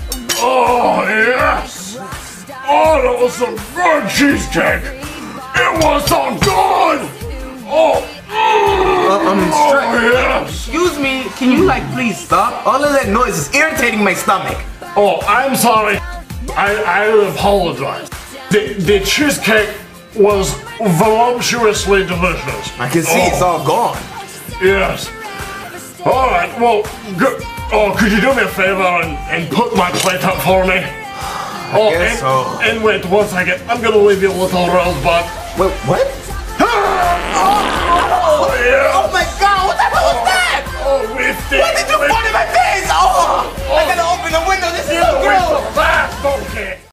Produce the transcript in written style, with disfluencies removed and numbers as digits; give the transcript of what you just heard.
Oh, yes! Oh, that was some good cheesecake! It was so good! Oh! Yes! Excuse me, can you like please stop? All of that noise is irritating my stomach. Oh, I'm sorry. I apologize. The cheesecake was voluptuously delicious. I can see it's all gone. Yes. Alright, well, could you do me a favor and put my plate up for me? I guess so. And wait, one second. I'm gonna leave you a little rosebud. Wait, what? Yeah. Oh my god, what the hell was that? Oh, whiffed it. What did you put in my face? Oh, I gotta open the window, this is so gross. Fast, okay.